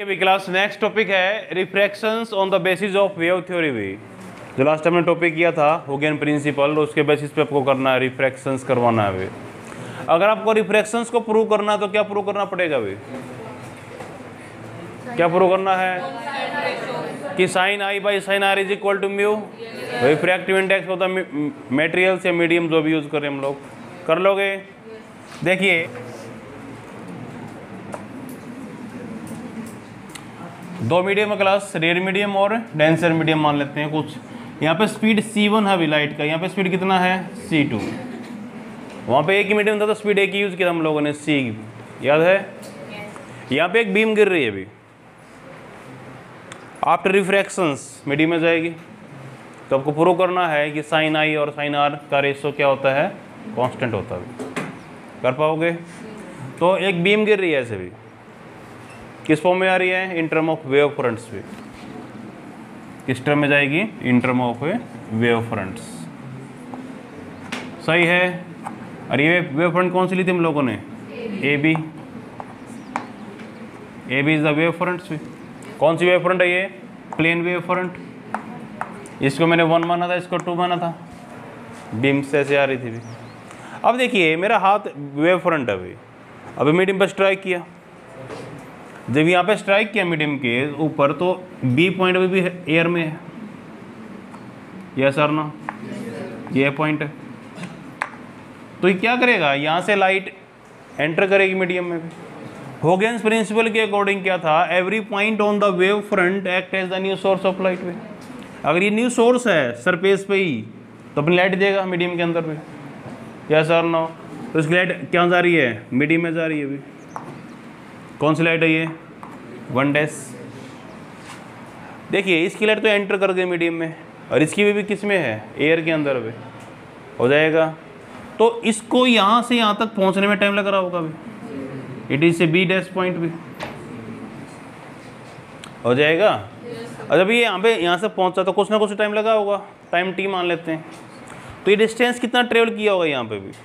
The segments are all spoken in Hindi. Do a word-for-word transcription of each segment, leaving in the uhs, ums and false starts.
भी क्लास नेक्स्ट टॉपिक है refractions on the basis of wave theory भी। जो लास्ट टाइम हमने टॉपिक किया था हुगेन प्रिंसिपल, उसके बेसिस पे आपको करना है रिफ्रैक्शंस करवाना है अभी। अगर आपको रिफ्रैक्शंस को प्रूव करना है तो क्या प्रूव करना पड़ेगा अभी? क्या प्रूव करना है कि sine I by sine are is equal to mu. Refractive index होता है मेटेरियल्स या मीडियम जो भी यूज करें हम लोग। कर लोगे? देखिए दो मीडियम है क्लास, रेयर मीडियम और डेंसर मीडियम मान लेते हैं कुछ। यहाँ पे स्पीड सी वन है अभी लाइट का, यहाँ पे स्पीड कितना है सी टू। वहाँ पे एक ही मीडियम था तो स्पीड एक ही यूज़ किया हम लोगों ने सी, याद है। यहाँ पे एक बीम गिर रही है अभी, आफ्टर रिफ्रैक्शंस मीडियम में जाएगी। तो आपको प्रूव करना है कि साइन आई और साइन आर का रेशो क्या होता है, कांस्टेंट होता है। कर पाओगे? तो एक बीम गिर रही है ऐसे भी, किस फॉर्म में आ रही है? In term of wave fronts पे। किस टर्म में जाएगी? In term of wave fronts. सही है। और ये वेव फ्रंट कौन सी ली थी हम लोगों ने? A B. A B is the wave fronts पे। कौन सी वेव फ्रंट है ये? Plane wave front. इसको मैंने वन माना था, इसको टू माना था। बीम से ऐसे आ रही थी भी। अब देखिए मेरा हाथ वेव फ्रंट है अभी, अभी मीडियम पर स्ट्राइक किया। जब यहाँ पे स्ट्राइक किया मीडियम के ऊपर तो बी पॉइंट अभी भी एयर में है, यस और नो? ये पॉइंट है। तो ये क्या करेगा? यहाँ से लाइट एंटर करेगी मीडियम में भी। हुगेन्स प्रिंसिपल के अकॉर्डिंग क्या था? Every point on the wave front act as the new source of light way. अगर ये न्यू सोर्स है सरफेस पे ही तो अपनी लाइट देगा मीडियम के अंदर में, यस और नो? तो इसकी लाइट क्या जा रही है? मीडियम में जा रही है अभी। कौन सी लाइट है ये? One dash. देखिए इसकी लाइट तो एंटर कर गई मीडियम में, और इसकी भी, भी किस में है? एयर के अंदर भी हो जाएगा। तो इसको यहाँ से यहाँ तक पहुँचने में टाइम लग रहा होगा अभी। It is A B dash point भी हो जाएगा। और जब ये यहाँ पे यहाँ से पहुँचा तो कुछ ना कुछ टाइम लगा होगा, टाइम टी मान लेते हैं। तो ये डिस्टेंस कितना ट्रेवल किया होगा यहाँ पे भी?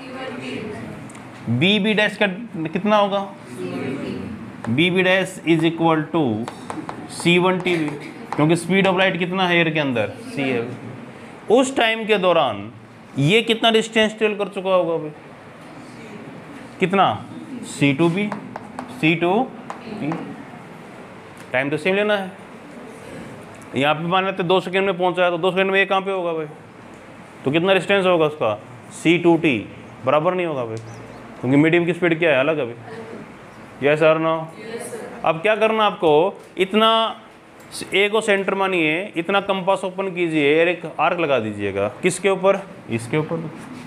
बी बी डैश का कितना होगा? B B dash is equal to C one T B, क्योंकि स्पीड ऑफ लाइट कितना है एयर के अंदर? सी है। उस टाइम के दौरान ये कितना डिस्टेंस ट्रेवल कर चुका होगा अभी? कितना? C two B, C two B. Time तो सेम लेना है। यहाँ पे मान लेते दो सेकेंड में पहुँचा है, तो दो सेकेंड में ये कहाँ पे होगा भाई? तो कितना डिस्टेंस होगा उसका? सी टू टी बराबर नहीं होगा भाई, क्योंकि मीडियम की स्पीड क्या है? अलग अभी। यस और नो? अब क्या करना आपको? इतना ए को सेंटर मानिए, इतना कंपास ओपन कीजिए और एक आर्क लगा दीजिएगा। किसके ऊपर? इसके ऊपर।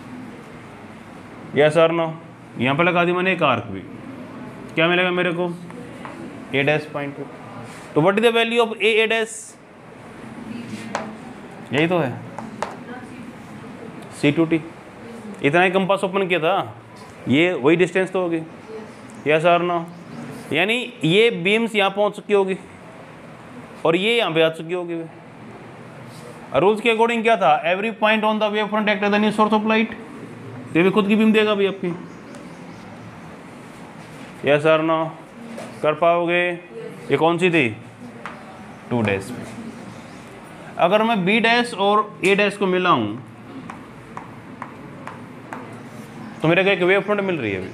यस और नो? यहाँ पे लगा दी मैंने एक आर्क भी। क्या मिलेगा मेरे को? ए डैश पॉइंट पे। तो what is the value of A A dash? यही तो है सी टू टी। इतना ही कंपास ओपन किया था, ये वही डिस्टेंस तो होगी। यस और नो? यानी ये बीम्स यहाँ पहुँच चुकी होगी और ये यहाँ पे आ चुकी होगी। रूल्स के अकॉर्डिंग क्या था? Every point on the wave front act as the new source of light. ये भी खुद की बीम देगा भी आपकी। यस और नो? कर पाओगे? ये कौन सी थी? Two dash. अगर मैं बी डैश और ए डैश को मिलाऊं तो मेरे को एक वेव फ्रंट मिल रही है अभी।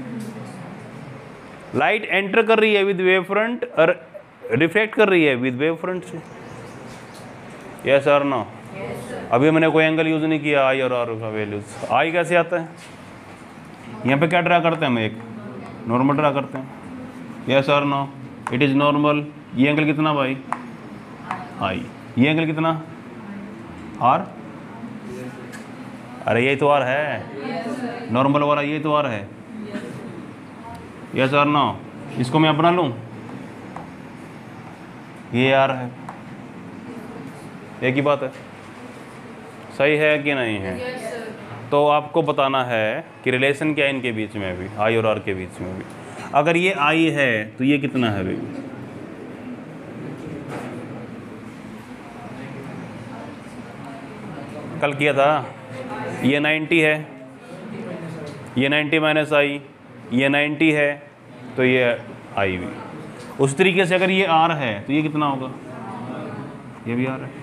लाइट एंटर कर रही है विद वेव फ्रंट और रिफ्लेक्ट कर रही है विद वेव फ्रंट से। यस और नो? अभी मैंने कोई एंगल यूज नहीं किया आई और आर का वैल्यूज। आई कैसे आता है? यहाँ पे क्या ड्रा करते हैं हम? एक नॉर्मल ड्रा करते हैं। यस और नो? It is normal. ये एंगल कितना भाई? आई। ये एंगल कितना? आर। अरे ये तो आर है, नॉर्मल वाला ये तो आर है। यस और नो? इसको मैं अपना लूँ, ये आर है। एक ही बात है। सही है कि नहीं है? तो आपको बताना है कि रिलेशन क्या है इनके बीच में भी, आई और आर के बीच में भी। अगर ये आई है तो ये कितना है भाई? कल किया था, ये नाइन्टी है, ये नाइन्टी माइनस आई, ये नाइन्टी है, तो ये आई भी। उस तरीके से अगर ये आर है तो ये कितना होगा, ये भी आर है।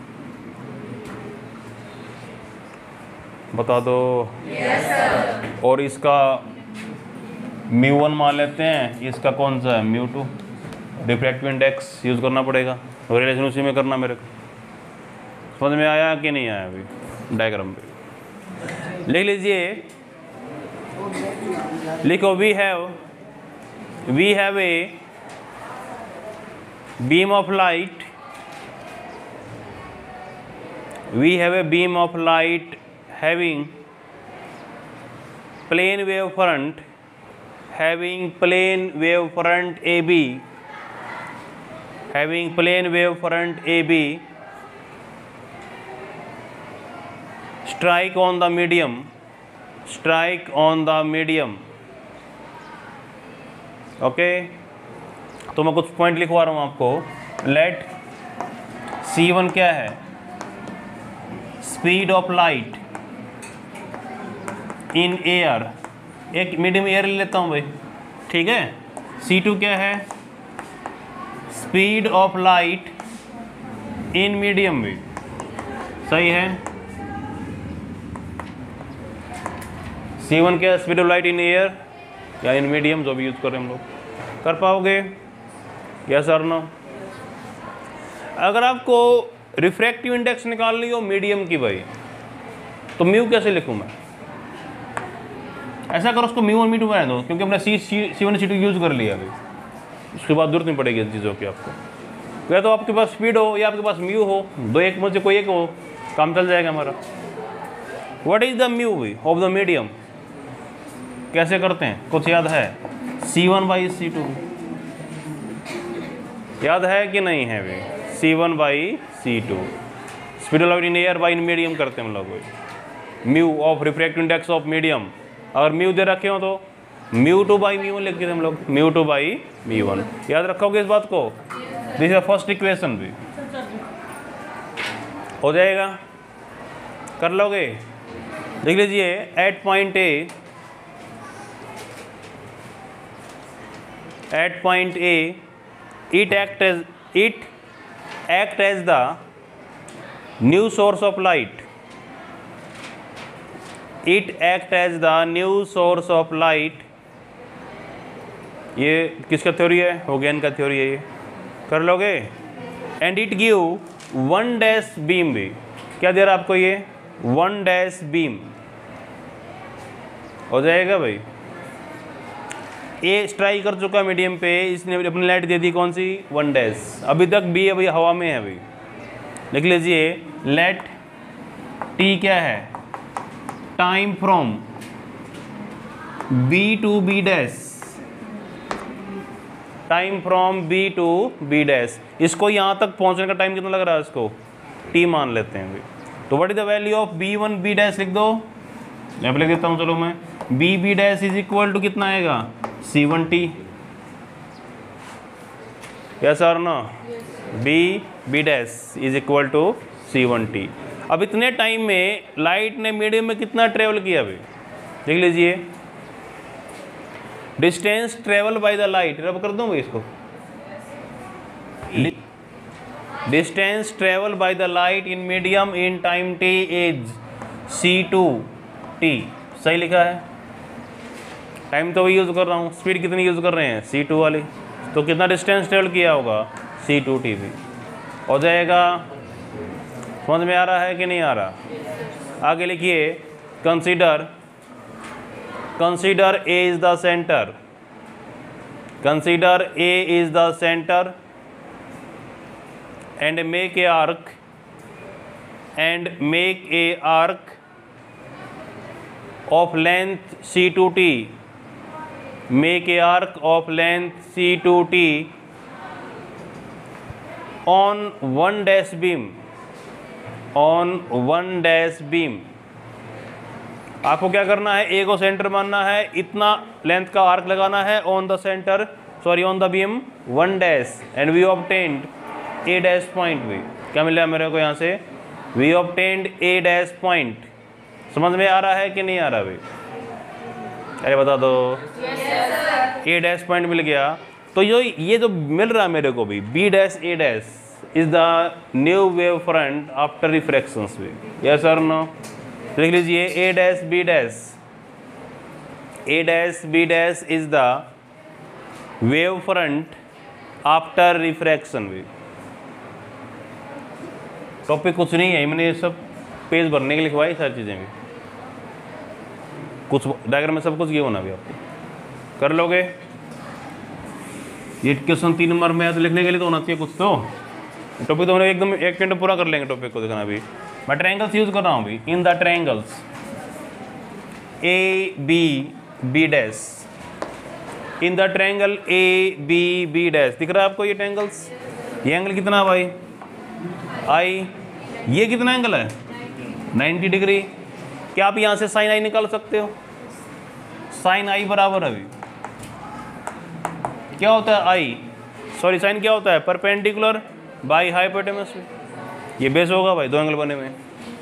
बता दो। yes, sir. और इसका म्यू वन मान लेते हैं, इसका कौन सा है mu two. Refractive index use करना पड़ेगा, रिलेशन उसी में करना मेरे को। समझ में आया कि नहीं आया अभी डायग्राम पे? लिख लीजिए, लिखो we have we have a beam of light we have a beam of light having plane wave front having plane wave front A B having plane wave front A B strike on the medium strike on the medium okay okay? तो मैं कुछ पॉइंट लिखवा रहा हूँ आपको। लेट सी वन क्या है, speed of light in air, एक मीडियम एयर ले लेता हूँ भाई, ठीक है। सी टू क्या है, speed of light in medium भी, सही है। सी वन क्या है, speed of light in air या इन मीडियम, जो भी यूज कर रहे हैं हम लोग। कर पाओगे? यस और नो? अगर आपको रिफ्रैक्टिव इंडेक्स निकालनी हो मीडियम की भाई, तो म्यू कैसे लिखूँ मैं? ऐसा करो, उसको म्यू वन म्यू टू बना दो, क्योंकि हमने C C one C two use कर लिया अभी, उसके बाद जरूरत नहीं पड़ेगी इन चीज़ों की आपको। या तो आपके पास स्पीड हो या आपके पास म्यू हो, दो एक में से कोई एक हो, काम चल जाएगा हमारा। What is the mu of the medium, कैसे करते हैं, कुछ याद है? C one by C two, याद है कि नहीं है भाई? C one by C two, speed of light in air by in medium करते हैं हम लोग। Mu of refractive index of medium, अगर म्यू दे रखे हो तो mu two by mu one लिखते थे हम लोग, mu two by mu one. याद रखोगे इस बात को? दिस इज फर्स्ट इक्वेशन भी हो जाएगा, कर लोगे? देख लीजिए, at point A at point A it act as it act as the new source of light It act as the new source of light। ये किसका थ्योरी है? होगेन का थ्योरी है, ये कर लोगे? And it give one dash beam भी, क्या दे रहा आपको ये? वन डैश बीम हो जाएगा भाई। ए स्ट्राइक कर चुका मीडियम पे, इसने अपनी लाइट दे दी कौन सी? One dash. अभी तक बी अभी हवा में है अभी। लिख लीजिए, लेट टी क्या है, time from B to B dash, time from B to B dash. इसको यहाँ तक पहुँचने का टाइम कितना लग रहा है? इसको टी मान लेते हैं भाई। तो what is the value of B one B dash लिख दो, यहाँ पे लिख देता हूँ चलो मैं। B B dash is equal to कितना आएगा? C one T. यस और no? B B dash is equal to C one T. अब इतने टाइम में लाइट ने मीडियम में कितना ट्रेवल किया अभी? देख लीजिए, distance travel by the light, rub कर दूं भाई इसको। Distance travel by the light in medium in time T is C two T. सही लिखा है, टाइम तो वही यूज़ कर रहा हूँ, स्पीड कितनी यूज़ कर रहे हैं? सी टू वाली। तो कितना डिस्टेंस ट्रेवल किया होगा? सी टू टी भी हो जाएगा। समझ में आ रहा है कि नहीं आ रहा? आगे लिखिए, consider consider A is the centre, consider A is the centre and make a arc and make a arc of length C two T, make a arc of length C two T on one dash beam, on one dash beam. आपको क्या करना है? ए को सेंटर मानना है, इतना लेंथ का आर्क लगाना है on the centre, sorry on the beam one dash, and we obtained A dash point भी। क्या मिला मेरे को यहाँ से? We obtained A dash point. समझ में आ रहा है कि नहीं आ रहा भाई? अरे बता दो। ए डैश पॉइंट मिल गया। तो यो ये जो मिल रहा है मेरे को भी B dash A dash is the new wave front after refractions wave, yes और नो? लिख लीजिए A dash B dash, A dash B dash is the wave front after refraction wave. Topic कुछ नहीं है, मैंने ये सब पेज भरने के लिए लिखवाई सारी चीज़ें भी, कुछ डायग्राम में सब कुछ ये होना भी आपको कर लोगे। ये क्वेश्चन तीन नंबर में है तो लिखने के लिए तो होना चाहिए कुछ तो। टॉपिक तो हम एकदम एक मिनट पूरा कर लेंगे टॉपिक को, देखना अभी मैं ट्रायंगल्स यूज कर रहा हूँ अभी। In the triangles A B B dash, in the triangle A B B dash, दिख रहा है आपको ये ट्रायंगल्स? ये एंगल कितना है भाई? आई। ये कितना एंगल है? Ninety degree. क्या आप यहाँ से साइन आई निकाल सकते हो? साइन आई बराबर अभी क्या होता है? आई सॉरी साइन क्या होता है? Perpendicular by hypotenuse. ये बेस होगा भाई दो एंगल बने हुए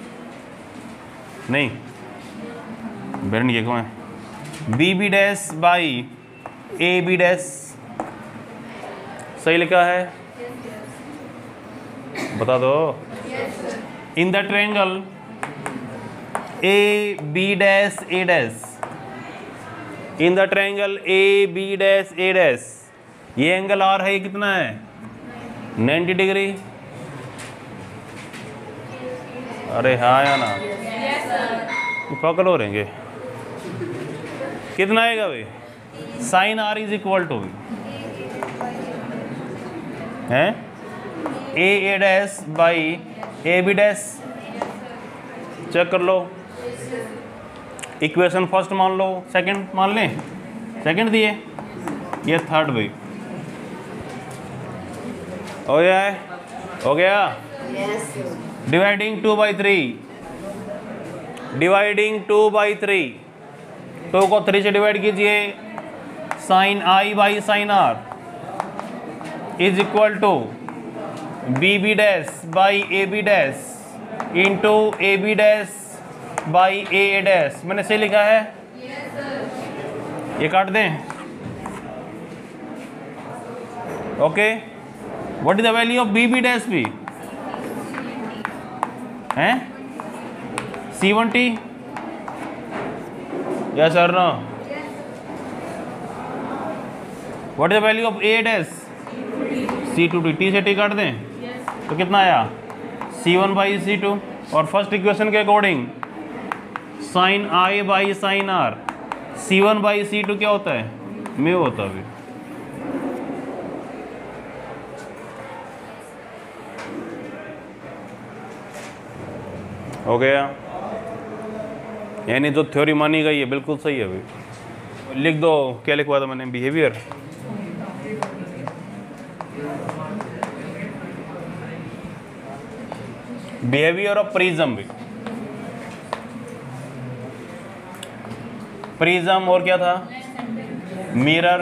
नहीं, बेरन ये कौन है? B B dash by A B dash, सही लिखा है? बता दो। In the triangle A B dash A dash, in the triangle A B dash A dash, ये एंगल आर है, ये कितना है? Ninety degree. अरे हाँ या ना? पकड़ हो रहेंगे। कितना आएगा भाई? Sine are is equal to है A A dash by A B dash. Check कर लो, इक्वेशन फर्स्ट मान लो, सेकंड मान लें, सेकंड दिए, ये थर्ड भाई हो गया है? हो गया? Dividing two by three, dividing two by three, two को थ्री से डिवाइड कीजिए, sine I by sine are is equal to B B dash by A B dash into A B dash by A A dash. मैंने सही लिखा है? ये काट दें। Okay, what is the value of B B dash B? हैं सेवेंटी, यस और no? What is the value of A dash? C two T, T से टी काट दें तो कितना आया? C one by C two. और फर्स्ट इक्वेशन के according sine I by sine R, C one by C two क्या होता है? म्यू होता है। हो गया? यानी जो थ्योरी मानी गई है बिल्कुल सही है अभी। लिख दो, क्या लिखवा था मैंने? बिहेवियर। बिहेवियर ऑफ प्रिज्म भी, प्रिज्म और क्या था? Mirror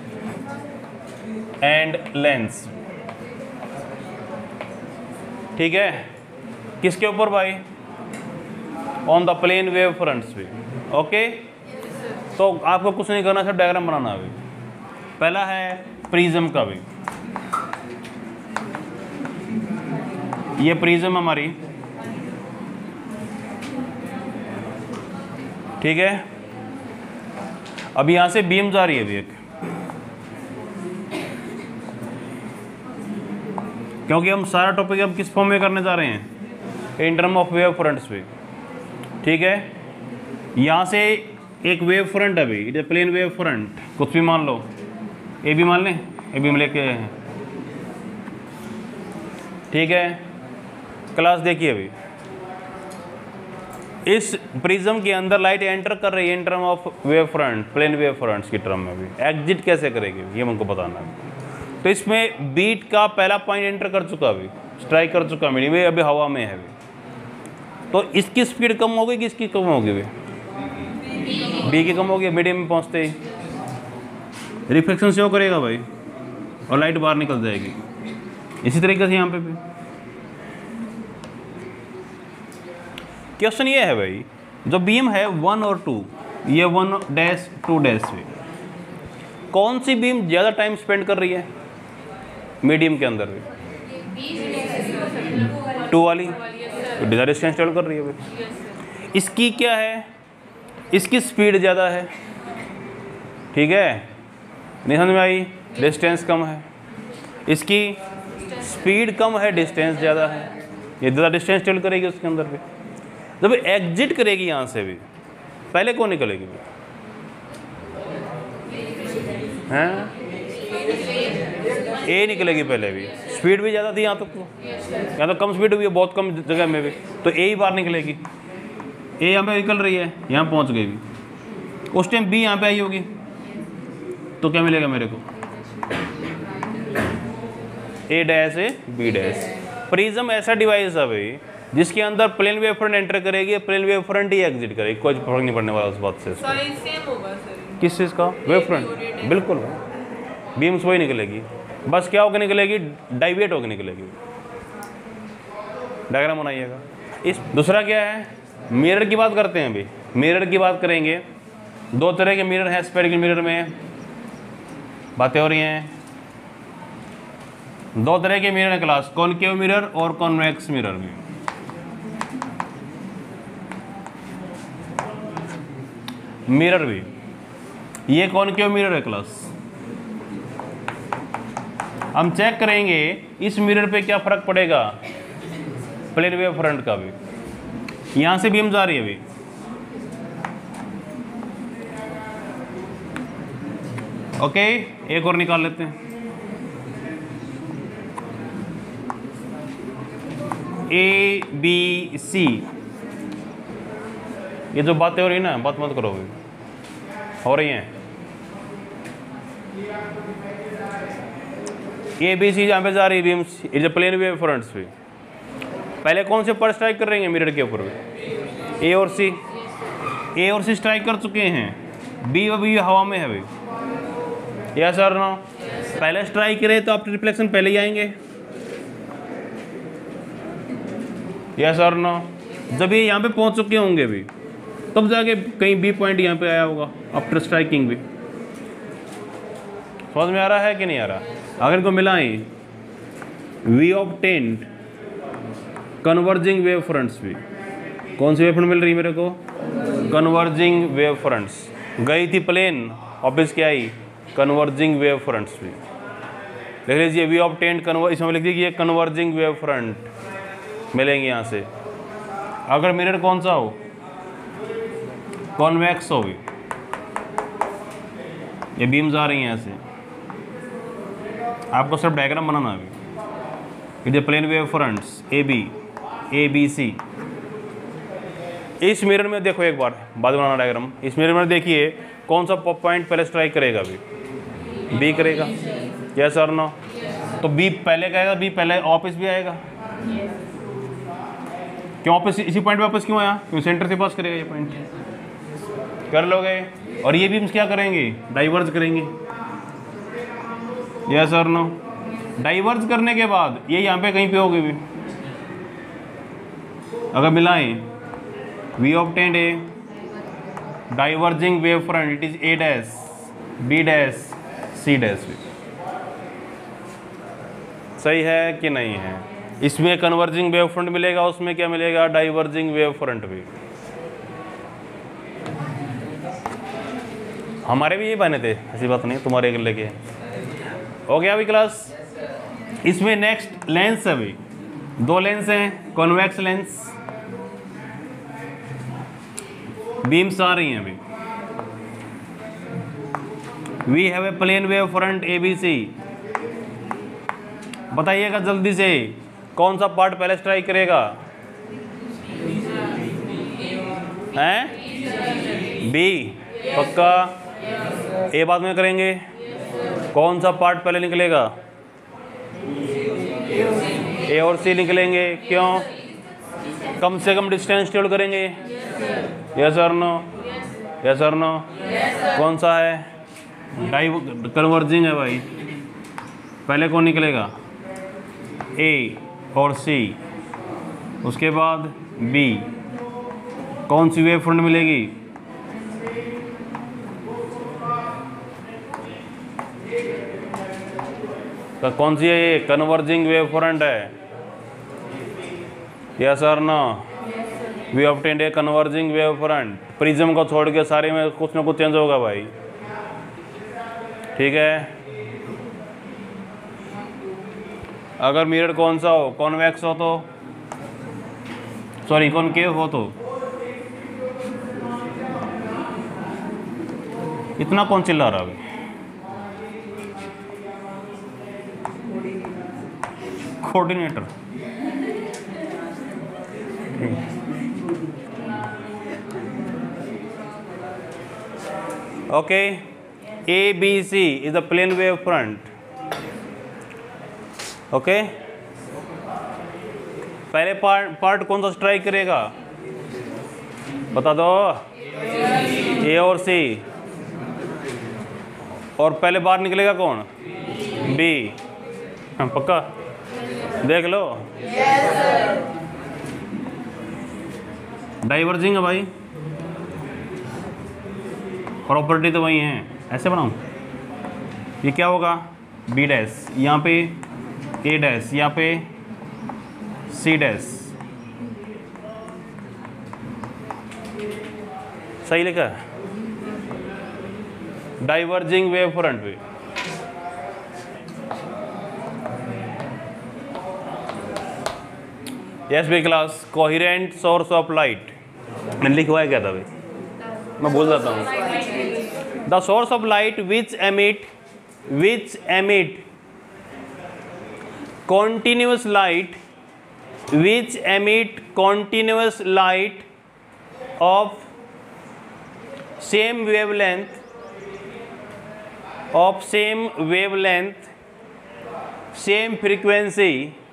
and lens. ठीक है, किसके ऊपर भाई? On the plane wave fronts भी। ओके, तो आपको कुछ नहीं करना, सिर्फ डायग्राम बनाना अभी। पहला है प्रिज्म का भी, ये प्रिज्म हमारी, ठीक है। अब यहां से बीम जा रही है अभी एक, क्योंकि हम सारा टॉपिक अब किस फॉर्म में करने जा रहे हैं? In term of wave fronts पे। ठीक है, यहां से एक वेव फ्रंट अभी, it is plane wave front, कुछ भी मान लो, ए बी मान लें, ए बी में लेके। ठीक है, क्लास देखिए अभी, इस प्रिज्म के अंदर लाइट एंटर कर रही है in term of wave front, plane wave fronts की टर्म में भी। एग्जिट कैसे करेगी ये हमको बताना है। तो इसमें बीट का पहला पॉइंट एंटर कर चुका, अभी स्ट्राइक कर चुका मीडियम, वे अभी हवा में है अभी। तो इसकी स्पीड कम होगी कि इसकी कम होगी? वे बी की कम होगी, मीडियम में पहुंचते ही रिफ्लेक्शन शो करेगा भाई और लाइट बाहर निकल जाएगी। इसी तरीके से यहाँ पे भी क्वेश्चन ये है भाई, जो बीम है वन और टू, ये वन डैश टू डैश पे, कौन सी बीम ज़्यादा टाइम स्पेंड कर रही है मीडियम के अंदर भी? टू वाली ज़्यादा डिस्टेंस ट्रेवल कर रही है भाई। इसकी क्या है, इसकी स्पीड ज़्यादा है, ठीक है, नहीं समझ में आई? डिस्टेंस कम है। इसकी स्पीड कम है, डिस्टेंस ज़्यादा है, ये ज़्यादा डिस्टेंस ट्रेवल करेगी उसके अंदर भी। जब एग्जिट करेगी यहाँ से भी, पहले कौन निकलेगी भी? हैं? ए निकलेगी पहले भी, स्पीड भी ज़्यादा थी यहाँ तक तो, यहाँ तो कम स्पीड हुई है बहुत कम जगह में भी, तो ए ही बाहर निकलेगी। ए यहाँ पे निकल रही है, यहाँ पहुँच गई भी, उस टाइम बी यहाँ पे आई होगी, तो क्या मिलेगा मेरे को? A dash A B dash. Prism ऐसा डिवाइस है भाई जिसके अंदर प्लेन वेव फ्रंट एंटर करेगी, प्लेन वेव फ्रंट ही एग्जिट करेगी, कोई फर्क नहीं पड़ने वाला उस बात से। साइज सेम होगा सर। किस चीज़ का? वेव फ्रंट, बिल्कुल बीम्स वही निकलेगी, बस क्या होकर निकलेगी? डाइवेट होकर निकलेगी। डायग्राम बनाइएगा। इस दूसरा क्या है, मिरर की बात करते हैं अभी। मिरर की बात करेंगे, दो तरह के मिरर हैं स्फेरिकल मिरर में, बातें हो रही हैं। दो तरह के मिरर हैं क्लास, कॉनकेव मिरर और कॉन्वेक्स मिरर भी। मिरर भी, ये कॉनकेव मिरर है क्लास। हम चेक करेंगे इस मिरर पे क्या फर्क पड़ेगा प्लेन वेव फ्रंट का भी। यहां से बीम्स आ रही है अभी, ओके। एक और निकाल लेते हैं, ए बी सी। ये जो बातें हो रही है ना, बात मत करो, अभी हो रही हैं। ए बी सी जहाँ पे जा रही है बीम्स, ये जो प्लेन वेव फ्रंट्स पे पहले कौन से पर स्ट्राइक कर रही हैं मिरर के ऊपर? ए और सी। ए और सी स्ट्राइक कर चुके हैं, बी अभी हवा में है भाई। यस और नो? पहले स्ट्राइक करे तो आपके रिफ्लेक्शन पहले ही आएंगे। यस और नो? जब ये यहाँ पे पहुँच चुके होंगे भी, तब जाके कहीं बी पॉइंट यहाँ पे आया होगा आफ्टर स्ट्राइकिंग भी। समझ में आ रहा है कि नहीं आ रहा? अगर इनको मिलाएं, we obtained converging wave fronts भी। कौन सी वेव फ्रंट मिल रही है मेरे को? Converging wave fronts. गई थी प्लेन, वापस क्या आई? कन्वर्जिंग वेव फ्रंट्स भी। लिख लीजिए वी ऑब्टेन्ड कन्वर, इसमें लिख दीजिए कन्वर्जिंग वेव फ्रंट मिलेंगे यहाँ से। अगर मिरर कौन सा हो? कॉन्वेक्स हो भी, ये बीम्स आ रही हैं यहाँ से। आपको सिर्फ डायग्राम बनाना है अभी। ये plane wave fronts A B, A B C. इस मिरर में देखो एक बार, बाद में बनाना डायग्राम। इस मिरर में देखिए कौन सा पॉइंट पहले स्ट्राइक करेगा अभी? बी करेगा। यस और नो? तो बी पहले करेगा, बी पहले वापस भी आएगा। क्यों वापस इसी पॉइंट पे वापस क्यों आया? क्यों सेंटर से पास करेगा ये पॉइंट। कर लोगे? और ये बीम्स क्या करेंगे? डाइवर्ज करेंगे। यस और नो? डाइवर्ज करने के बाद ये यहाँ पे कहीं पे होगी भी। अगर मिलाएं, we obtained a diverging wave front, it is A dash B dash C dash भी। सही है कि नहीं है? इसमें कन्वर्जिंग वेव फ्रंट मिलेगा, उसमें क्या मिलेगा? डाइवर्जिंग वेव फ्रंट भी। हमारे भी ये बने थे, ऐसी बात नहीं, तुम्हारे एक लेके हो गया अभी क्लास। इसमें नेक्स्ट लेंस है अभी, दो लेंस हैं, कॉन्वेक्स लेंस। बीम्स आ रही हैं अभी। We have a plane wave front A B C. बताइएगा जल्दी से, कौन सा पार्ट पहले स्ट्राइक करेगा? हैं? बी पक्का? ए बाद में करेंगे। कौन सा पार्ट पहले निकलेगा? ए और सी निकलेंगे। क्यों? कम से कम डिस्टेंस ट्रेवल करेंगे। यस और नो? यस और नो? कौन सा है? डाइव कन्वर्जिंग है भाई। पहले कौन निकलेगा? ए और सी, उसके बाद बी। कौन सी वेव फ्रंट मिलेगी? तो कौन सी है ये? कन्वर्जिंग वेव फ्रंट है। यस और no? We obtained a converging wave front. Prism को छोड़ के सारे में कुछ ना कुछ चेंज होगा भाई, ठीक है। अगर मिरर कौन सा हो? कॉन्वेक्स हो तो, सॉरी कॉनकेव हो तो। इतना कौन चिल्ला रहा है? Coordinator. Okay, A B C is a plane wave front. Okay, पहले पार्ट पार्ट कौन सा स्ट्राइक करेगा बता दो? ए और सी। और पहले बाहर निकलेगा कौन? बी। हाँ पक्का? देख लो। yes, डाइवर्जिंग है भाई, प्रॉपर्टी तो वही है। ऐसे बनाऊं, ये क्या होगा? बी डैश, यहाँ पे ए डैश, यहाँ पे सी डैश। सही लिखा है? डाइवर्जिंग वेव फ्रंट पे यस बी class. Coherent source of light मैंने लिखा हुआ है क्या था भाई? मैं भूल जाता हूँ। The source of light which emit which emit continuous light which emit continuous light of same wavelength of same wavelength same frequency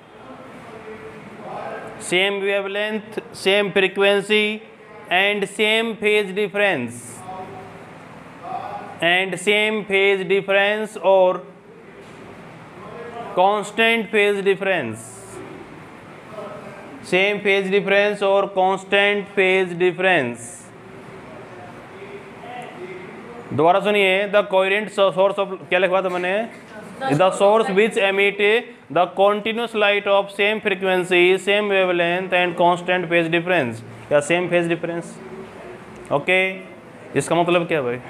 same wavelength same frequency and same phase difference and same phase difference or constant phase difference same phase difference or constant phase difference। दोबारा सुनिए। द कोहेरेंट सोर्स ऑफ, क्या लिखवा था मैंने? The source which emit the continuous light of same frequency same wavelength and constant phase difference या सेम फेज डिफरेंस। ओके, इसका मतलब क्या भाई?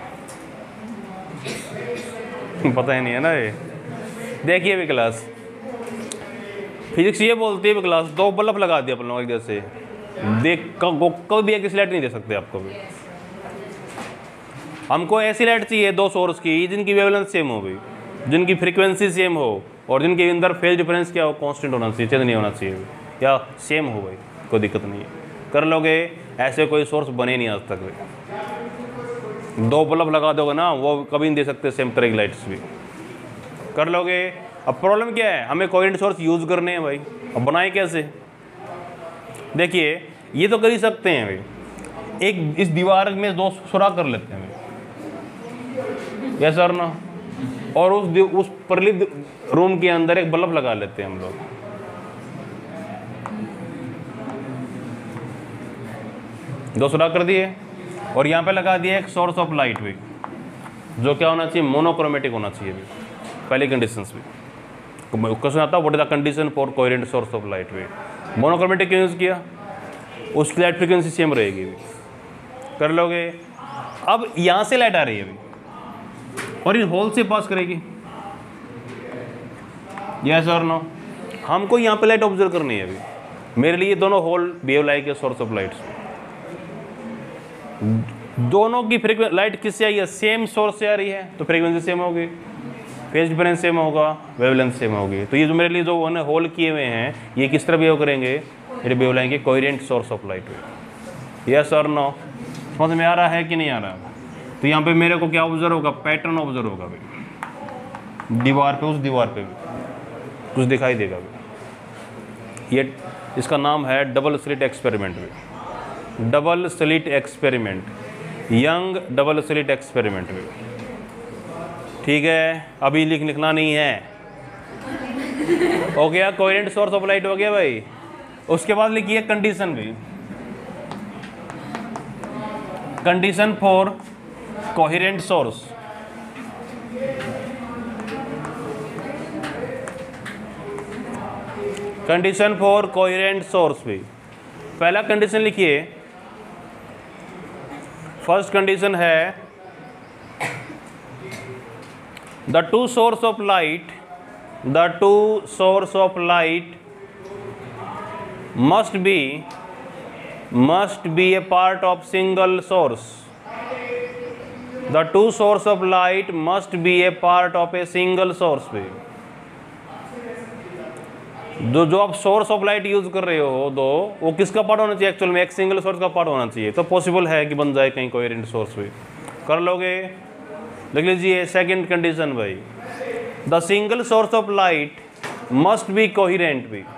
पता ही नहीं है ना ये। देखिए भी क्लास, फिजिक्स ये बोलती है भी क्लास, दो बल्ब लगा दिया अपन लोग एक जैसे, देख कभी भी एक लाइट नहीं दे सकते आपको भी। हमको ऐसी लाइट चाहिए दो सोर्स की जिनकी वेवलेंथ सेम हो गई, जिनकी फ्रीक्वेंसी सेम हो और जिनके अंदर फेज डिफरेंस क्या हो? कांस्टेंट होना चाहिए, चेंज नहीं होना चाहिए या सेम हो भाई, कोई दिक्कत नहीं है। कर लोगे, ऐसे कोई सोर्स बने नहीं आज तक भाई। दो बल्ब लगा दोगे ना, वो कभी नहीं दे सकते सेम तरह की लाइट्स भी। कर लोगे। अब प्रॉब्लम क्या है? हमें कोहेरेंट सोर्स यूज़ करने हैं भाई। अब बनाए कैसे? देखिए, ये तो कर ही सकते हैं भाई। एक इस दीवार में दो सुराख कर लेते हैं भाई, यस और नो? और उस उस परली रूम के अंदर एक बल्ब लगा लेते हैं हम लोग। दो सुराख कर दिए और यहाँ पे लगा दिया एक सोर्स ऑफ लाइट भी, जो क्या होना चाहिए? मोनोक्रोमेटिक होना चाहिए भी, पहली कंडीशंस भी। क्वेश्चन आता है what is the condition for coherent source of light वे? मोनोक्रोमेटिक क्यों यूज़ किया? उसकी लाइट फ्रीक्वेंसी सेम रहेगी भी। कर लोगे। अब यहाँ से लाइट आ रही है अभी और इन होल से पास करेगी, यस और नो? हमको यहाँ पे लाइट ऑब्जर्व करनी है अभी। मेरे लिए दोनों hole behave like a source of lights. दोनों की फ्रीक्वेंसी लाइट किससे आई है? सेम सोर्स से आ रही है, तो फ्रीक्वेंसी सेम होगी, फेज डिफरेंस सेम होगा, वेवलेंथ सेम होगी। तो ये जो मेरे लिए जो उन्हें होल किए हुए हैं, ये किस तरह बिहेव करेंगे? ये बिहेव लाएंगे कोहेरेंट सोर्स ऑफ लाइट में। यस और नो? समझ में आ रहा है कि नहीं आ रहा? तो यहाँ पे मेरे को क्या ऑब्जर्व होगा? पैटर्न ऑब्जर्व होगा भाई। दीवार पे, उस दीवार पे भी कुछ दिखाई देगा भाई। ये इसका नाम है डबल स्लिट एक्सपेरिमेंट भी। Double slit experiment, Young double slit experiment भी। ठीक है, अभी लिख लिखना नहीं है। हो गया कोहेरेंट सोर्स ऑफ लाइट, हो गया भाई। उसके बाद लिखिए कंडीशन भी। Condition for coherent source. Condition for coherent source भी। पहला कंडीशन लिखिए, फर्स्ट कंडीशन है the two source of light the two source of light must be must be a part of single source. The two source of light must be a part of a single source भी। जो जो आप सोर्स ऑफ लाइट यूज कर रहे हो दो, वो किसका पार्ट होना चाहिए? एक्चुअल में एक सिंगल सोर्स का पार्ट होना चाहिए, तो पॉसिबल है कि बन जाए कहीं कोहेरेंट सोर्स भी। कर लोगे? देख लीजिए सेकंड कंडीशन भाई, the single source of light must be coherent भी।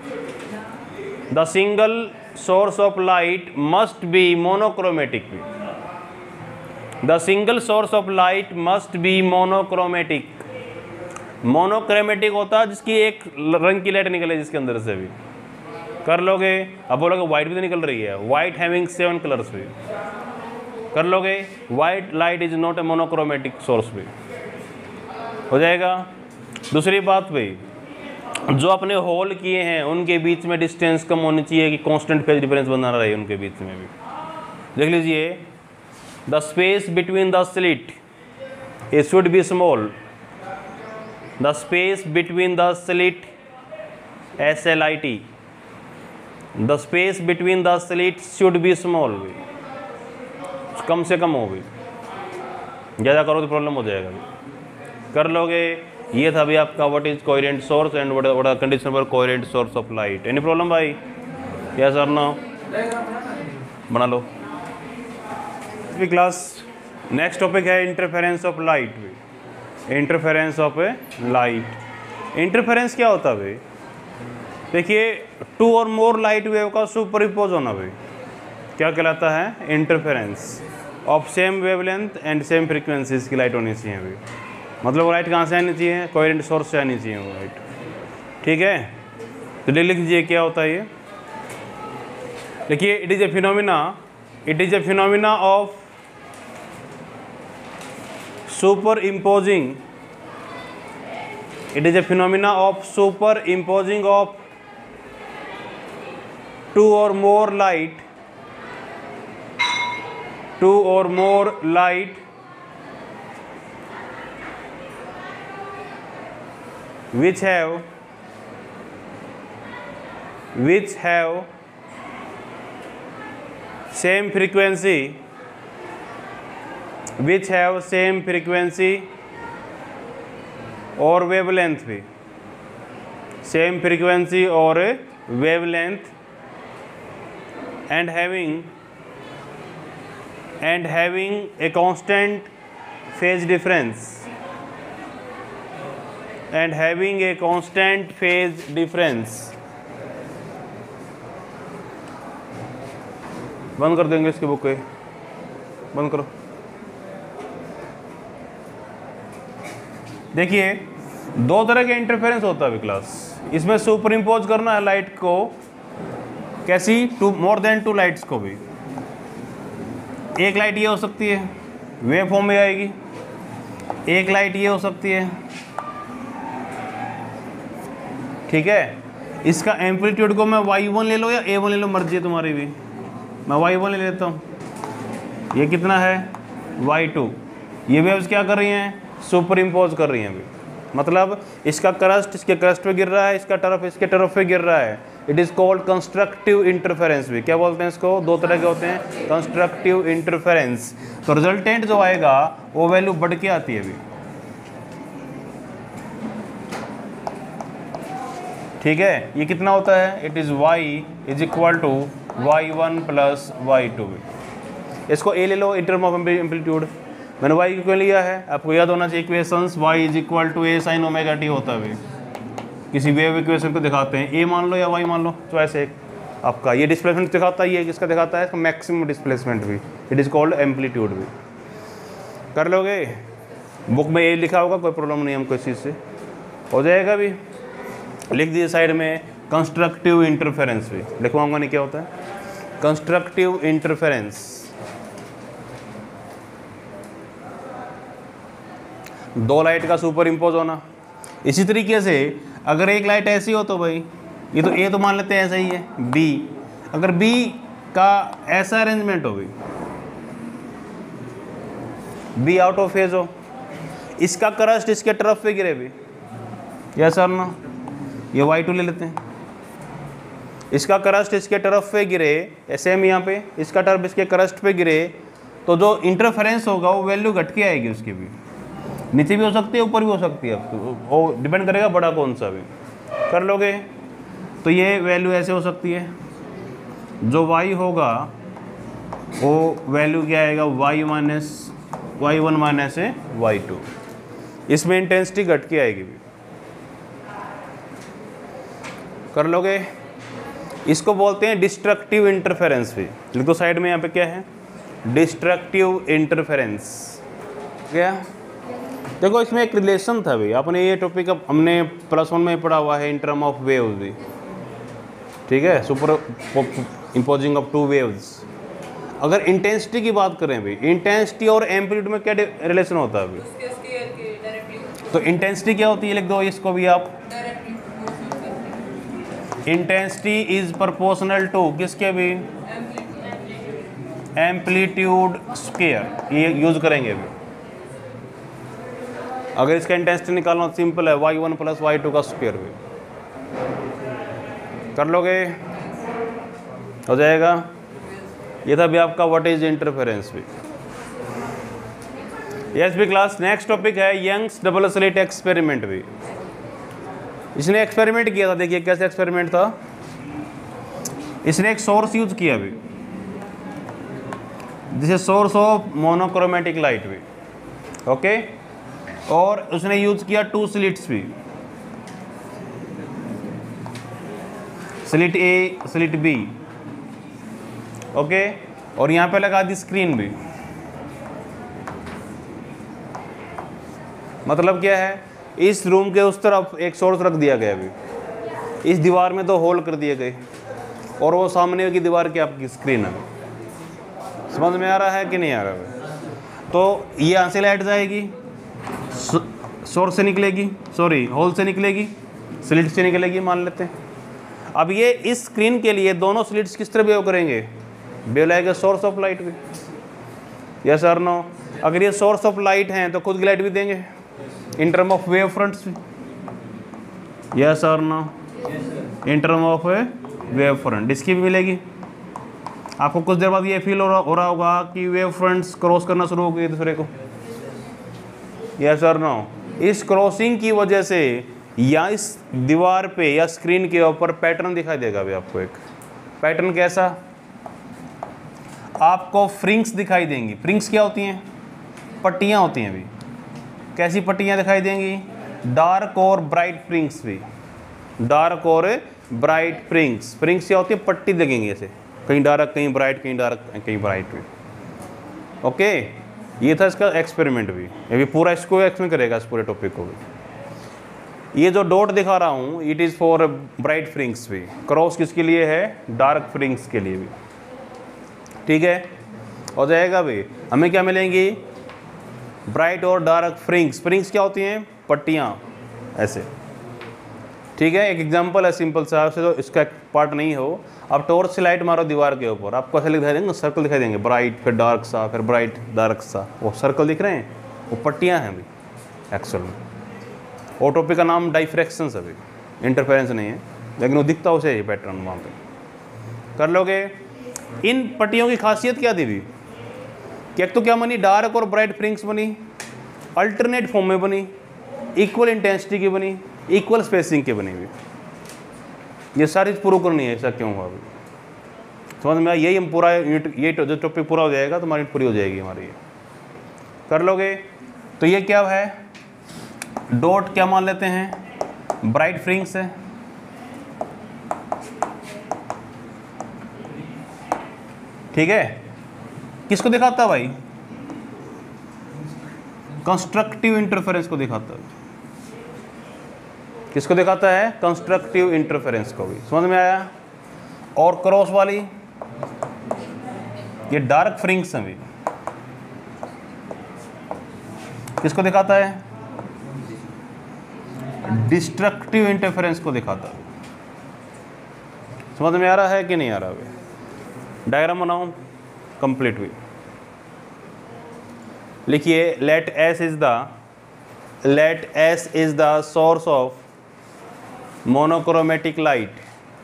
The single source of light must be monochromatic भी। The single source of light must be monochromatic। Monochromatic होता है जिसकी एक रंग की लाइट निकले जिसके अंदर से भी। कर लोगे? अब बोलोगे वाइट भी तो निकल रही है, वाइट हैविंग सेवन कलर्स भी। कर लोगे? White light is not a monochromatic source भी हो जाएगा। दूसरी बात भाई, जो अपने होल किए हैं उनके बीच में डिस्टेंस कम होनी चाहिए कि कांस्टेंट फेज डिफरेंस बना रहे उनके बीच में भी। देख लीजिए, the space between the slit it should be small. The space between the slit S L I T the space between the slit should be small भी, कम से कम हो भी। ज़्यादा करो तो प्रॉब्लम हो जाएगा भी। कर लोगे? ये था भी आपका what is coherent source and what what are condition for coherent source of light. Any problem भाई? यस और नो? बना लो क्लास। नेक्स्ट टॉपिक है इंटरफेरेंस ऑफ लाइट भी। Interference of a light. Interference क्या होता है भाई? देखिए, टू और मोर लाइट वेव का सुपर इम्पोज होना भाई क्या कहलाता है? Interference of same wavelength and same frequencies की लाइट होनी चाहिए भाई। मतलब वो लाइट कहाँ से आनी चाहिए? कोहेरेंट सोर्स से आनी चाहिए वो लाइट। ठीक है, तो लिख लीजिए क्या होता है ये। देखिए, it is a phenomena it is a phenomena of superimposing it is a phenomena of superimposing of two और मोर लाइट टू और more light which have which have same frequency which have same frequency और wavelength भी same frequency और wavelength and having and having a constant phase difference and having a constant phase difference। बंद कर देंगे इसकी बुक पे, बंद करो। देखिए, दो तरह के इंटरफेरेंस होता है क्लास। इसमें सुपर इम्पोज करना है लाइट को, कैसी? Two more than two lights को भी। एक लाइट ये हो सकती है, वेव फॉर्म में आएगी। एक लाइट ये हो सकती है, ठीक है। इसका एम्पलीट्यूड को मैं वाई वन ले लो या ए वन ले लो, मर्जी है तुम्हारी भी। मैं वाई वन ले लेता हूँ। ये कितना है? Y to. ये वेव्स क्या कर रही हैं? सुपर इम्पोज कर रही हैं अभी। मतलब इसका क्रस्ट इसके क्रस्ट पे गिर रहा है, इसका टर्फ इसके टर्फ पे गिर रहा है। It is called constructive interference भी। क्या बोलते हैं इसको? दो तरह के होते हैं, कंस्ट्रक्टिव इंटरफेरेंस। तो रिजल्टेंट जो आएगा वो वैल्यू बढ़ के आती है अभी, ठीक है। ये कितना होता है? It is Y is equal to Y one plus Y two. इसको ए ले लो इन टर्म ऑफ एम्पलीट्यूड। मैंने वाई क्यों लिया है? आपको याद होना चाहिए equations. Y is equal to A sine omega T होता है। किसी वेव इक्वेशन को दिखाते हैं, ए मान लो या वाई मान लो, चॉइस एक आपका। ये डिस्प्लेसमेंट दिखाता है, ये किसका दिखाता है? मैक्सिमम डिस्प्लेसमेंट भी। इट इज़ कॉल्ड एम्पलीट्यूड भी। कर लोगे? बुक में ए लिखा होगा, कोई प्रॉब्लम नहीं हमको इस चीज़ से, हो जाएगा भी। लिख दिए साइड में कंस्ट्रक्टिव इंटरफेरेंस भी। लिखवाऊंगा नहीं क्या होता है कंस्ट्रक्टिव इंटरफेरेंस। दो लाइट का सुपर इम्पोज होना। इसी तरीके से अगर एक लाइट ऐसी हो तो भाई ये तो ए तो मान लेते हैं ऐसा ही है। बी, अगर बी का ऐसा अरेंजमेंट हो गई, बी आउट ऑफ फेज हो, इसका क्रस्ट इसके तरफ पे गिरे भी, यस और नो, ये वाई टू ले लेते हैं, इसका क्रस्ट इसके तरफ पे गिरे, सेम यहाँ पे इसका टर्फ इसके क्रस्ट पे गिरे, तो जो इंटरफेरेंस होगा वो वैल्यू घट के आएगी उसकी भी, नीचे भी हो सकती है ऊपर भी हो सकती है, वो डिपेंड करेगा बड़ा कौन सा भी। कर लोगे तो ये वैल्यू ऐसे हो सकती है, जो y होगा वो वैल्यू क्या आएगा, y minus Y one minus है वाई टू, इसमें इंटेंसिटी घट के आएगी भी। कर लोगे, इसको बोलते हैं डिस्ट्रक्टिव इंटरफेरेंस भी, लिख दो साइड में, यहाँ पे क्या है, डिस्ट्रक्टिव इंटरफेरेंस। क्या देखो इसमें एक रिलेशन था भी, आपने ये टॉपिक अब हमने प्लस वन में पढ़ा हुआ है इन टर्म ऑफ वेव्स भी, ठीक है, superimposing of two waves. अगर इंटेंसिटी की बात करें भी, इंटेंसिटी और एम्पलीट्यूड में क्या रिलेशन होता है अभी, तो इंटेंसिटी क्या होती है, लिख दो इसको भी आप, इंटेंसिटी इज प्रोपोर्शनल टू किसके भी, एम्पलीट्यूड स्क्वायर, ये यूज करेंगे अभी। अगर इसका इंटेंसिटी निकालना सिंपल है, Y one plus Y two का स्क्वायर भी। कर लोगे, हो जाएगा। ये था भी आपका व्हाट इज इंटरफेरेंस भी। यस भी क्लास, नेक्स्ट टॉपिक है यंग्स डबल स्लिट एक्सपेरिमेंट भी। इसने एक्सपेरिमेंट किया था, देखिए कैसे एक्सपेरिमेंट था। इसने एक सोर्स यूज किया भी, this is source of monochromatic light भी, ओके, और उसने यूज किया टू स्लिट्स भी, slit A slit B, okay, और यहाँ पे लगा दी स्क्रीन भी। मतलब क्या है, इस रूम के उस तरफ एक सोर्स रख दिया गया अभी, इस दीवार में दो होल कर दिए गए, और वो सामने की दीवार की आपकी स्क्रीन है। समझ में आ रहा है कि नहीं आ रहा है? तो ये यहाँ से लाइट जाएगी, सोर्स से निकलेगी, सॉरी होल से निकलेगी, स्लिट से निकलेगी मान लेते हैं। अब ये इस स्क्रीन के लिए दोनों स्लिट्स किस तरह बिहेव करेंगे, behave like source of light भी, यस और नो। अगर ये सोर्स ऑफ लाइट हैं तो खुद की लाइट भी देंगे in term of wave fronts भी, यस और no, in term of wave front इसकी भी मिलेगी। आपको कुछ देर बाद ये फील हो रहा हो रहा होगा कि वेव फ्रंट्स क्रॉस करना शुरू हो गए दूसरे को, यस और नो। इस क्रॉसिंग की वजह से या इस दीवार पे या स्क्रीन के ऊपर पैटर्न दिखाई देगा अभी आपको। एक पैटर्न कैसा, आपको फ्रिंग्स दिखाई देंगी। फ्रिंग्स क्या होती हैं, पट्टियाँ होती हैं। अभी कैसी पट्टियाँ दिखाई देंगी, डार्क और ब्राइट फ्रिंग्स भी, डार्क और ब्राइट फ्रिंग्स। फ्रिंग्स क्या होती है, पट्टी देखेंगे ऐसे, कहीं डार्क कहीं ब्राइट, कहीं डार्क कहीं ब्राइट भी, ओके। ये था इसका एक्सपेरिमेंट भी, ये भी पूरा इसको एक्सप्लेन करेगा इस पूरे टॉपिक को भी। ये जो डॉट दिखा रहा हूँ it is for bright fringes भी, क्रॉस किसके लिए है, डार्क फ्रिंग्स के लिए भी, ठीक है, हो जाएगा भी। हमें क्या मिलेंगी, ब्राइट और डार्क फ्रिंग्स। फ्रिंग्स क्या होती हैं, पट्टियाँ ऐसे, ठीक है। एक एग्जांपल है सिंपल सा, आपसे तो इसका पार्ट नहीं हो, आप टॉर्च से लाइट मारो दीवार के ऊपर, आपको ऐसे दिखाई देंगे, सर्कल दिखाई देंगे, ब्राइट फिर डार्क सा फिर ब्राइट डार्क सा, वो सर्कल दिख रहे हैं, वो पट्टियाँ हैं अभी एक्चुअल में। वो टॉपिक का नाम डाइफ्रैक्शंस, अभी इंटरफेरेंस नहीं है, लेकिन वो दिखता उसे ही पैटर्न वहाँ पे। कर लोगे। इन पट्टियों की खासियत क्या थी भी, कि एक तो क्या बनी, डार्क और ब्राइट फ्रिंग्स बनी, अल्टरनेट फॉर्म में बनी, इक्वल इंटेंसिटी की बनी, इक्वल स्पेसिंग की बनी हुई। ये सारी प्रूव करनी है ऐसा क्यों हुआ अभी, समझ में आया। यही हम पूरा यूनिट, ये जो टॉपिक पूरा हो जाएगा तो हमारी पूरी हो जाएगी हमारी ये। कर लोगे। तो ये क्या है, डॉट क्या मान लेते हैं, ब्राइट फ्रिंग्स है, ठीक है। किसको दिखाता है भाई, कंस्ट्रक्टिव इंटरफेरेंस को दिखाता है। किसको दिखाता है, कंस्ट्रक्टिव इंटरफेरेंस को भी, समझ में आया। और क्रॉस वाली ये डार्क फ्रिंग्स हैं भी, किसको दिखाता है, डिस्ट्रक्टिव इंटरफेरेंस को दिखाता है। समझ में आ रहा है कि नहीं आ रहा है? डायग्राम बनाओ कंप्लीट हुई। लिखिए let S is the let S is the source of monochromatic light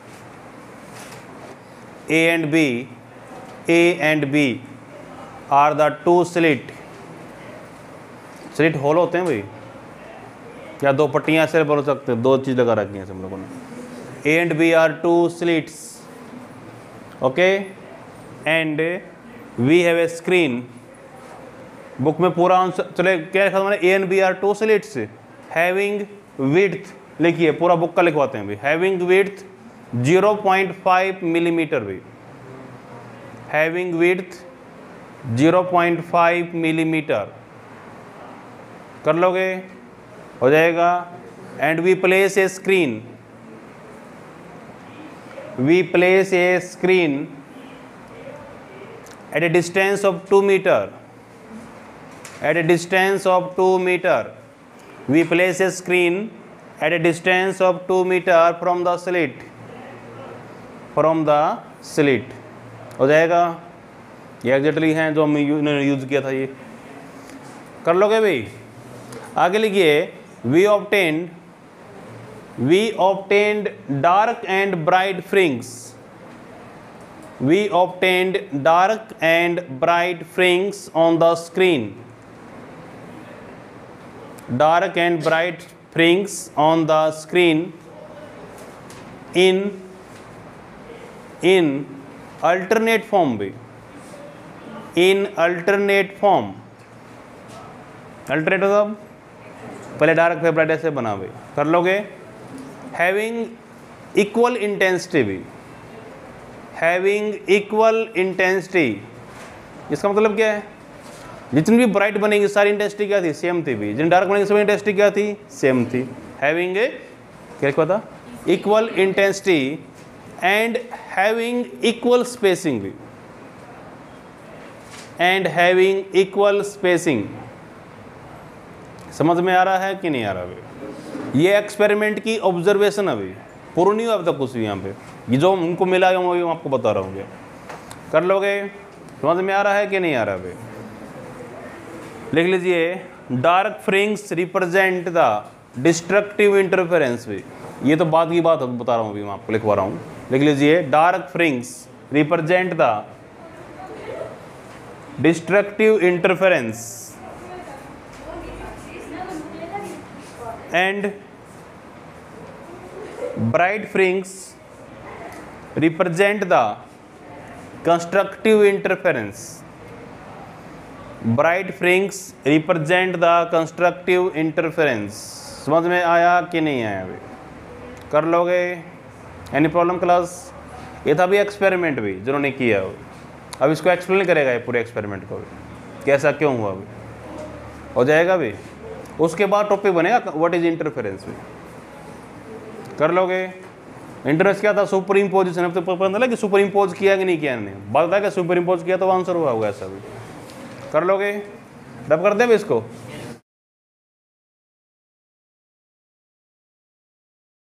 A and B A and B are the two slit. Slit hole होते हैं भाई, या दो पट्टियाँ ऐसे बोल सकते हैं, दो चीज़ लगा रखी हैं हम लोगों ने। A and B are two slits, okay, and we have a screen. Book में पूरा आंसर चले क्या लिखा मैंने, A and B are two slits having width, लिखिए पूरा बुक का लिखवाते हैं भाई, having width zero point five millimetre भाई, having width zero point five millimetre. कर लोगे, हो जाएगा। And we place a screen, we place a screen at a distance of two metre, at a distance of two metre, we place a screen at a distance of two metre from the slit, from the slit. हो जाएगा, ये एग्जैक्टली हैं जो हमने यूज़ किया था ये। कर लोगे भाई। आगे लिखिए we obtained we obtained dark and bright fringes, we obtained dark and bright fringes on the screen, dark and bright fringes on the screen in in alternate form भी, इन अल्टरनेट फॉर्म। अल्टरनेट मतलब पहले डार्क फिर ब्राइट ऐसे बना भाई। कर लोगे। हैविंग इक्वल इंटेंसिटी भी, हैविंग इक्वल इंटेंसिटी, इसका मतलब क्या है, जितनी भी ब्राइट बनेगी सारी इंटेंसिटी क्या थी, सेम थी भी। जितनी डार्क बनेगी सभी इंटेंसिटी क्या थी, सेम थी। हैविंग क्या लिखा था, equal intensity and having equal spacing भी, एंड हैविंग इक्वल स्पेसिंग। समझ में आ रहा है कि नहीं आ रहा अभी? ये एक्सपेरिमेंट की ऑब्जर्वेशन अभी पूर्ण नहीं हुआ अब तक कुछ भी। यहाँ पे ये जो उनको मिला है वो आपको बता रहा हूँ। कर लोगे, समझ में आ रहा है कि नहीं आ रहा अभी? लिख लीजिए dark fringes represent the destructive interference भी। ये तो बाद की बात बता रहा हूँ अभी, मैं आपको लिखवा रहा हूँ। लिख लीजिए dark fringes represent the destructive interference and bright frings represent the constructive interference, bright frings represent the constructive interference। समझ में आया कि नहीं आया अभी? कर लोगे। Any problem class? ये था भी एक्सपेरिमेंट भी जिन्होंने किया हो। अब इसको एक्सप्लेन करेगा ये पूरे एक्सपेरिमेंट को भी, कैसा क्यों हुआ अभी। हो जाएगा भी। उसके बाद टॉपिक बनेगा व्हाट इज इंटरफेरेंस भी। कर लोगे। इंटरफेरेंस क्या था, सुपर इम्पोजिशन। अब तो पता चला कि सुपर इम्पोज किया कि नहीं किया, नहीं बात है कि सुपर इम्पोज किया तो आंसर हुआ होगा ऐसा भी। कर लोगे, डब कर दे इसको।